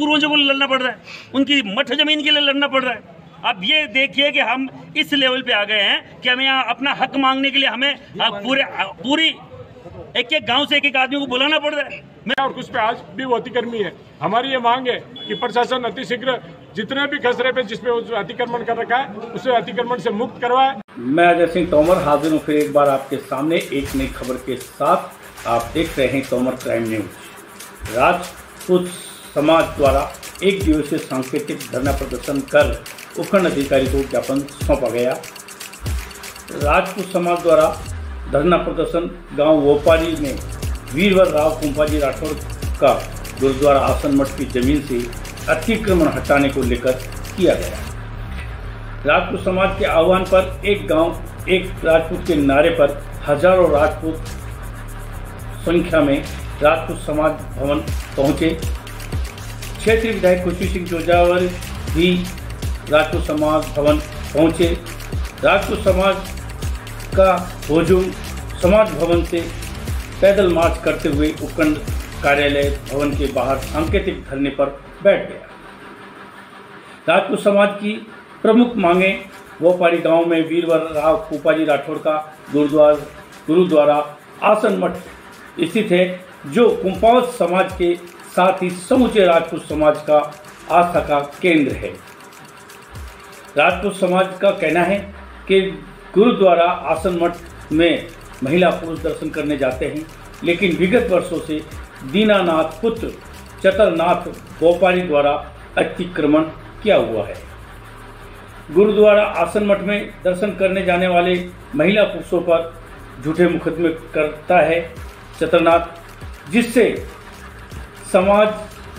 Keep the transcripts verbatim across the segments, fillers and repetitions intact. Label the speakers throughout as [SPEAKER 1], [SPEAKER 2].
[SPEAKER 1] पूर्वजों को लड़ना पड़ रहा है, उनकी मठ जमीन के लिए लड़ना पड़ रहा है। अब ये देखिए कि हम इस लेवल पे आ गए हैं कि हमें यहाँ अपना हक मांगने के लिए हमें पूरे पूरी एक एक गांव से एक एक आदमी को बुलाना पड़ रहा है।
[SPEAKER 2] मैं और कुछ पे आज भी वो अतिक्रमी है। हमारी ये मांग है कि प्रशासन अतिशीघ्र जितने भी खसरे पे जिसपे अतिक्रमण कर रखा है उसे अतिक्रमण से मुक्त करवाए।
[SPEAKER 3] मैं अजय सिंह तोमर हाजिर हूँ फिर एक बार आपके सामने एक नई खबर के साथ। आप देख रहे हैं तोमर क्राइम न्यूज। राजपूत समाज द्वारा एक दिवसीय सांकेतिक धरना प्रदर्शन कर उपखंड अधिकारी को ज्ञापन सौंपा गया। राजपूत समाज द्वारा धरना प्रदर्शन गांव वोपाली में वीरवर राव कुंपाजी राठौड़ का गुरुद्वारा आसन मठ की जमीन से अतिक्रमण हटाने को लेकर किया गया। राजपूत समाज के आह्वान पर एक गांव एक राजपूत के नारे पर हजारों राजपूत संख्या में राजपूत समाज भवन पहुंचे। क्षेत्रीय विधायक खुशी सिंह जोजावर भी राजपूत समाज भवन पहुंचे। राजपूत समाज का हुजूम समाज भवन से पैदल मार्च करते हुए उपखंड कार्यालय भवन के बाहर सांकेतिक धरने पर बैठ गया। राजपूत समाज की प्रमुख मांगे वोपाली गांव में वीरवर राव कुंपाजी राठौड़ का गुरुद्वारा गुरुद्वारा आसन मठ स्थित है, जो कुंपावत समाज के साथ ही समूचे राजपूत समाज का आस्था का केंद्र है। राजपूत समाज का कहना है कि गुरुद्वारा आसन मठ में महिला पुरुष दर्शन करने जाते हैं, लेकिन विगत वर्षों से दीनानाथ पुत्र चतरनाथ वोपाली द्वारा अतिक्रमण किया हुआ है। गुरुद्वारा आसन मठ में दर्शन करने जाने वाले महिला पुरुषों पर झूठे मुकदमे करता है चतरनाथ, जिससे समाज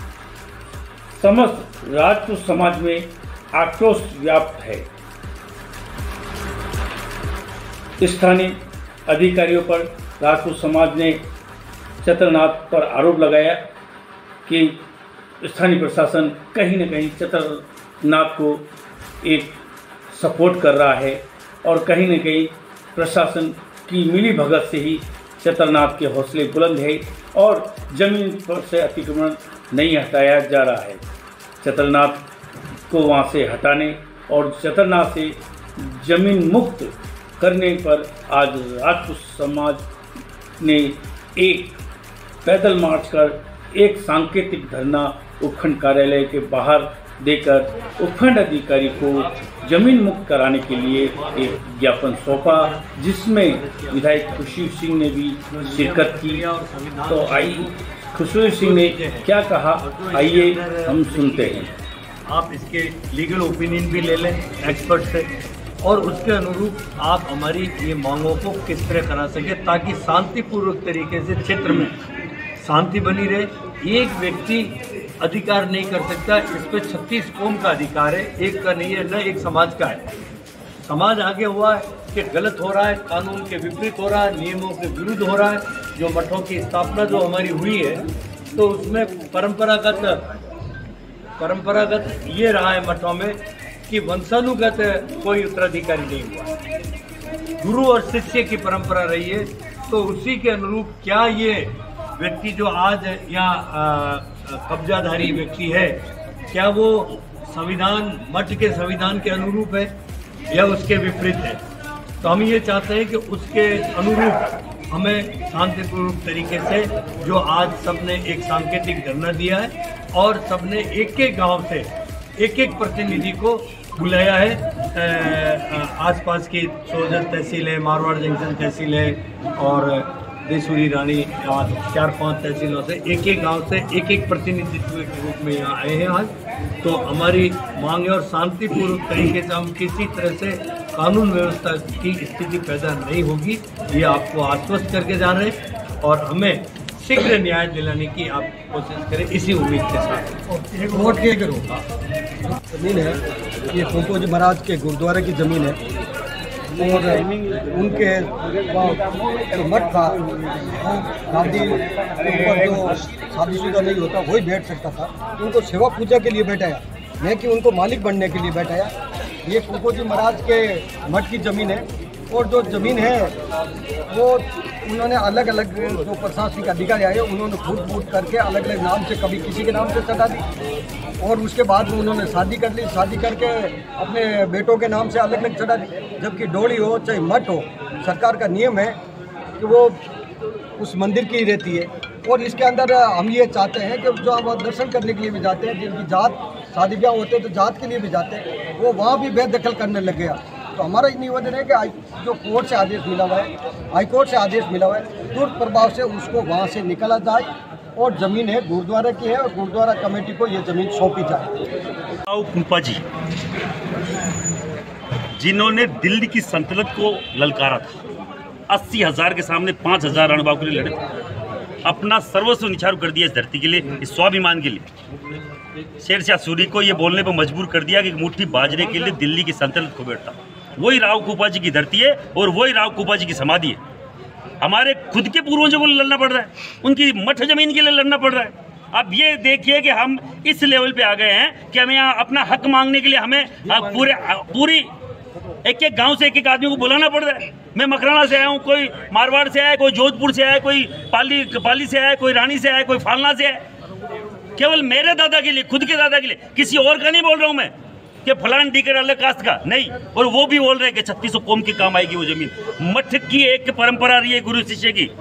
[SPEAKER 3] समस्त राजपूत समाज में आक्रोश व्याप्त है। स्थानीय अधिकारियों पर राजपूत समाज ने चतरनाथ पर आरोप लगाया कि स्थानीय प्रशासन कहीं न कहीं चतरनाथ को एक सपोर्ट कर रहा है और कहीं न कहीं प्रशासन की मिली भगत से ही चतरनाथ के हौसले बुलंद है और जमीन पर से अतिक्रमण नहीं हटाया जा रहा है। चतरनाथ को वहां से हटाने और चतरनाथ से जमीन मुक्त करने पर आज राजपूत समाज ने एक पैदल मार्च कर एक सांकेतिक धरना उपखंड कार्यालय के बाहर देकर उपखंड अधिकारी को जमीन मुक्त कराने के लिए एक ज्ञापन सौंपा, जिसमें विधायक खुशी सिंह ने भी शिरकत की। तो आइए खुशी सिंह ने क्या कहा, आइए हम सुनते हैं।
[SPEAKER 4] आप इसके लीगल ओपिनियन भी ले लें एक्सपर्ट से और उसके अनुरूप आप हमारी ये मांगों को किस तरह करा सके ताकि शांतिपूर्वक तरीके से क्षेत्र में शांति बनी रहे। एक व्यक्ति अधिकार नहीं कर सकता, इस पर छत्तीस कौम का अधिकार है, एक का नहीं है, न एक समाज का है। समाज आगे हुआ है कि गलत हो रहा है, कानून के विपरीत हो रहा है, नियमों के विरुद्ध हो रहा है। जो मठों की स्थापना जो हमारी हुई है तो उसमें परंपरागत परंपरागत ये रहा है मठों में कि वंशानुगत कोई उत्तराधिकारी नहीं हुआ, गुरु और शिष्य की परंपरा रही है। तो उसी के अनुरूप क्या ये व्यक्ति जो आज यहाँ कब्जाधारी व्यक्ति है, क्या वो संविधान मठ के संविधान के अनुरूप है या उसके विपरीत है? तो हम ये चाहते हैं कि उसके अनुरूप हमें शांतिपूर्वक तरीके से, जो आज सबने एक सांकेतिक धरना दिया है और सबने एक एक गांव से एक एक प्रतिनिधि को बुलाया है। आसपास की सोजत तहसील है, मारवाड़ जंक्शन तहसील है और देसूरी रानी, चार पांच तहसीलों से एक एक गांव से एक एक प्रतिनिधित्व के रूप में यहाँ आए हैं आज। तो हमारी मांग और शांतिपूर्वक तरीके से हम किसी तरह से कानून व्यवस्था की स्थिति पैदा नहीं होगी, ये आपको आश्वस्त करके जा रहे हैं और हमें शीघ्र न्याय दिलाने की आप कोशिश करें, इसी उम्मीद के साथ।
[SPEAKER 5] एक वोट के करो जमीन है, ये कुंपाजी महाराज के गुरुद्वारे की ज़मीन है और उनके जो मठ था गांधी ऊपर जो शादीशुदा नहीं होता वही बैठ सकता था, उनको सेवा पूजा के लिए बैठाया, नहीं कि उनको मालिक बनने के लिए बैठाया। ये कुंपाजी महाराज के मठ की ज़मीन है और जो ज़मीन है वो उन्होंने अलग अलग जो प्रशासनिक अधिकारी आए उन्होंने फूट फूट करके अलग अलग नाम से, कभी किसी के नाम से चढ़ा दी और उसके बाद में उन्होंने शादी कर ली, शादी करके अपने बेटों के नाम से अलग अलग चढ़ा दी। जबकि डोली हो चाहे मठ हो, सरकार का नियम है कि वो उस मंदिर की ही रहती है। और इसके अंदर हम ये चाहते हैं कि जो हम दर्शन करने के लिए भी जाते हैं, जिनकी जात शादी ब्याह होते हैं तो जात के लिए भी जाते हैं, वो वहाँ भी बेदखल करने लग गया। तो हमारा निवेदन है कि जो कोर्ट से आदेश मिला हुआ है, हाई कोर्ट से आदेश मिला हुआ है, तुरंत प्रभाव से उसको वहाँ से निकाला जाए और ज़मीन है गुरुद्वारा की है और गुरुद्वारा कमेटी को ये ज़मीन सौंपी जाए।
[SPEAKER 1] राव कुपा जी जिन्होंने दिल्ली की सल्तनत को ललकारा था, अस्सी हजार के सामने पाँच हजार रणबाबू के लिए लड़े थे, अपना सर्वस्व निछावर कर दिया इस धरती के लिए, इस स्वाभिमान के लिए। शेरशाह सूरी को ये बोलने पर मजबूर कर दिया कि मुट्ठी बाजरे के लिए दिल्ली की सल्तनत को बैठता। वही राव कुपा जी की धरती है और वही राव कुपा जी की समाधि है। हमारे खुद के पूर्वजों को लड़ना पड़ रहा है, उनकी मठ जमीन के लिए लड़ना पड़ रहा है। अब ये देखिए कि हम इस लेवल पे आ गए हैं कि हमें यहाँ अपना हक मांगने के लिए हमें पूरे पूरी एक एक गांव से एक एक आदमी को बुलाना पड़ रहा है। मैं मकराना से आया हूँ, कोई मारवाड़ से आया, कोई जोधपुर से आया, कोई पाली पाली से आया, कोई रानी से आया, कोई फालना से आया। केवल मेरे दादा के लिए, खुद के दादा के लिए, किसी और का नहीं बोल रहा हूँ मैं कि फलान डीकर अलग कास्ट का नहीं। और वो भी बोल रहे हैं कि छत्तीस सौ कौम के काम आएगी वो जमीन। मठ की एक परंपरा रही है गुरु शिष्य की।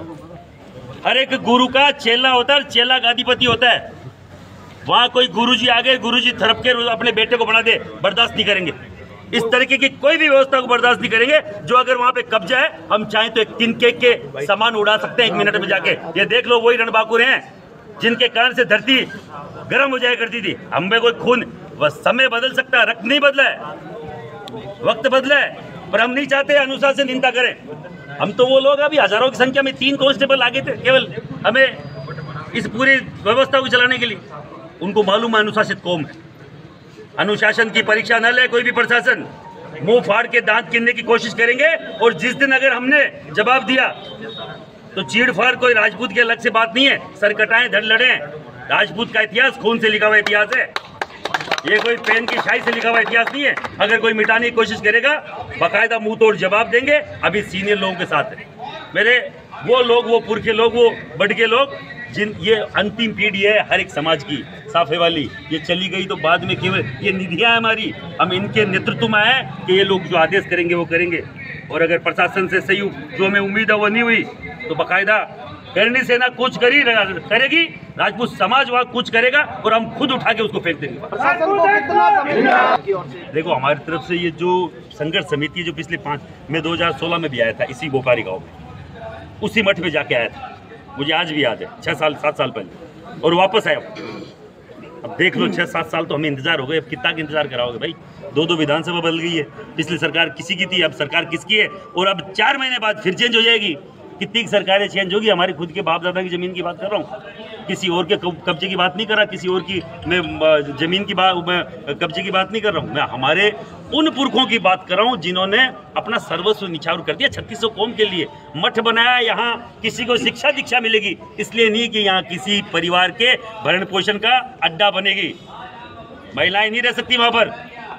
[SPEAKER 1] हर एक गुरु का चेला होता है, चेला गादीपति होता है। वहाँ कोई गुरुजी आ गए, गुरुजी थरप के अपने बेटे को बना दे, बर्दाश्त नहीं करेंगे। इस तरीके की कोई भी व्यवस्था को बर्दाश्त नहीं करेंगे। जो अगर वहाँ पे कब्जा है, हम चाहें तो एक तिनके के सामान उड़ा सकते हैं एक मिनट में जाके। ये देख लो, वही रणबांकुर हैं जिनके कारण से धरती गर्म हो जाया करती थी। हम में कोई खून, बस समय बदल सकता है, रक्त नहीं बदला है, वक्त बदला है, पर हम नहीं चाहते अनुशासनहीनता करें। हम तो वो लोग, अभी हजारों की संख्या में तीन कांस्टेबल आगे थे केवल हमें इस पूरी व्यवस्था को चलाने के लिए। उनको मालूम है अनुशासित कौम है। अनुशासन की परीक्षा न ले कोई भी प्रशासन, मुंह फाड़ के दांत गिनने की कोशिश करेंगे। और जिस दिन अगर हमने जवाब दिया तो चीड़ फाड़ कोई राजपूत के अलग से बात नहीं है, सर कटाएं धड़ लड़े। राजपूत का इतिहास खून से लिखा हुआ इतिहास है, ये कोई पेन की शाही से लिखा हुआ इतिहास नहीं है। अगर कोई मिटाने की कोशिश करेगा, बाकायदा मुंह तोड़ जवाब देंगे। अभी सीनियर लोगों के साथ है मेरे वो लोग, वो पुरखे लोग, वो बड़के लोग, जिन ये अंतिम पीढ़ी है हर एक समाज की साफे वाली। ये चली गई तो बाद में केवल ये निधियाँ हमारी, हम इनके नेतृत्व में आए कि ये लोग जो आदेश करेंगे वो करेंगे। और अगर प्रशासन से सहयोग जो हमें उम्मीद है वो नहीं हुई तो बाकायदा करनी सेना कुछ करी करेगी, राजपूत समाज वहाँ कुछ करेगा और हम खुद उठा के उसको फेंक देंगे। देखो, हमारी तरफ से ये जो संघर्ष समिति जो पिछले पाँच मैं दो हज़ार सोलह में भी आया था इसी बोकारी गाँव में, उसी मठ में जाके आया था, मुझे आज भी याद है, छः साल सात साल पहले, और वापस आया। अब देख लो, छः सात साल तो हमें इंतजार हो गए, अब कितना का इंतजार कराओगे भाई। दो दो विधानसभा बदल गई है, पिछली सरकार किसी की थी, अब सरकार किसकी है, और अब चार महीने बाद फिर चेंज हो जाएगी। कितनी सरकारें चेंज होगी। हमारी खुद के बाप दादा की ज़मीन की बात कर रहा हूँ, किसी और के कब्जे की बात नहीं कर रहा, किसी और की मैं ज़मीन की बात, मैं कब्जे की बात नहीं कर रहा हूँ। मैं हमारे उन पुरखों की बात कर रहा हूँ जिन्होंने अपना सर्वस्व निछावर कर दिया छत्तीस सौ कौम के लिए। मठ बनाया, यहाँ किसी को शिक्षा दीक्षा मिलेगी इसलिए नहीं कि यहाँ किसी परिवार के भरण पोषण का अड्डा बनेगी। महिलाएं नहीं रह सकती वहाँ पर।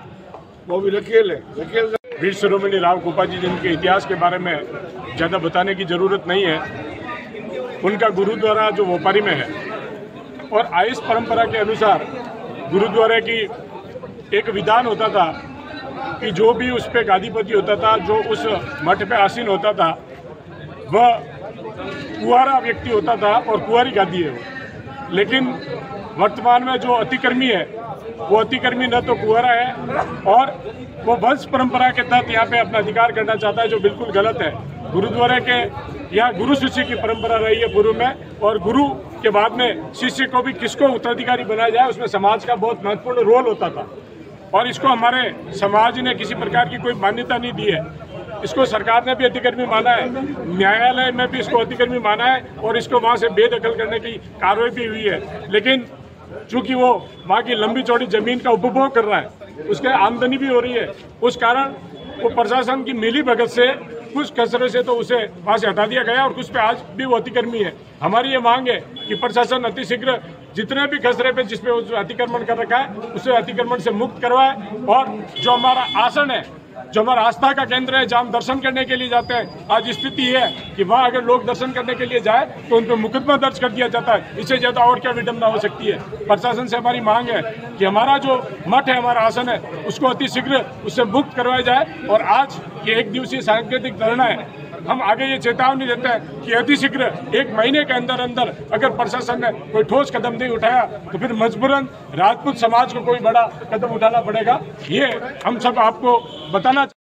[SPEAKER 2] वो भी वकील है, वकील वीर शिरोमणि राव कुपा जी, जिनके इतिहास के बारे में ज़्यादा बताने की ज़रूरत नहीं है। उनका गुरुद्वारा जो वोपारी में है, और आयुष परंपरा के अनुसार गुरुद्वारे की एक विधान होता था कि जो भी उस पर गादीपति होता था, जो उस मठ पे आसीन होता था, वह कुंवारा व्यक्ति होता था और कुंवारी गादी है वो। लेकिन वर्तमान में जो अतिक्रमी है वो अतिक्रमी न तो कुंवारा है और वो वंश परंपरा के तहत यहाँ पे अपना अधिकार करना चाहता है, जो बिल्कुल गलत है। गुरुद्वारे के यहाँ गुरु शिष्य की परंपरा रही है पूर्व में, और गुरु के बाद में शिष्य को भी किसको उत्तराधिकारी बनाया जाए उसमें समाज का बहुत महत्वपूर्ण रोल होता था। और इसको हमारे समाज ने किसी प्रकार की कोई मान्यता नहीं दी है। इसको सरकार ने भी अतिक्रमी माना है, न्यायालय में भी इसको अतिक्रमी माना है, और इसको वहाँ से बेदखल करने की कार्रवाई भी हुई है। लेकिन चूँकि वो वहाँ की लंबी चौड़ी जमीन का उपभोग कर रहा है, उसके आमदनी भी हो रही है, उस कारण वो प्रशासन की मिली भगत से कुछ खसरे से तो उसे वहाँ से हटा दिया गया, और कुछ पे आज भी वो अतिक्रमी है। हमारी ये मांग है कि प्रशासन अतिशीघ्र जितने भी खसरे पे जिसपे उस अतिक्रमण कर रखा है उसे अतिक्रमण से मुक्त करवाए, और जो हमारा आसन है जो हमारा आस्था का केंद्र है, जहाँ हम दर्शन करने के लिए जाते हैं, आज स्थिति है कि वहाँ अगर लोग दर्शन करने के लिए जाए तो उन पर मुकदमा दर्ज कर दिया जाता है। इससे ज़्यादा और क्या विडंबना हो सकती है। प्रशासन से हमारी मांग है कि हमारा जो मठ है, हमारा आसन है, उसको अतिशीघ्र उससे मुक्त करवाया जाए। और आज ये एक दिवसीय सांकेतिक धरना है, हम आगे ये चेतावनी देते हैं कि अतिशीघ्र एक महीने के अंदर अंदर अगर प्रशासन ने कोई ठोस कदम नहीं उठाया तो फिर मजबूरन राजपूत समाज को कोई बड़ा कदम उठाना पड़ेगा। ये हम सब आपको बताना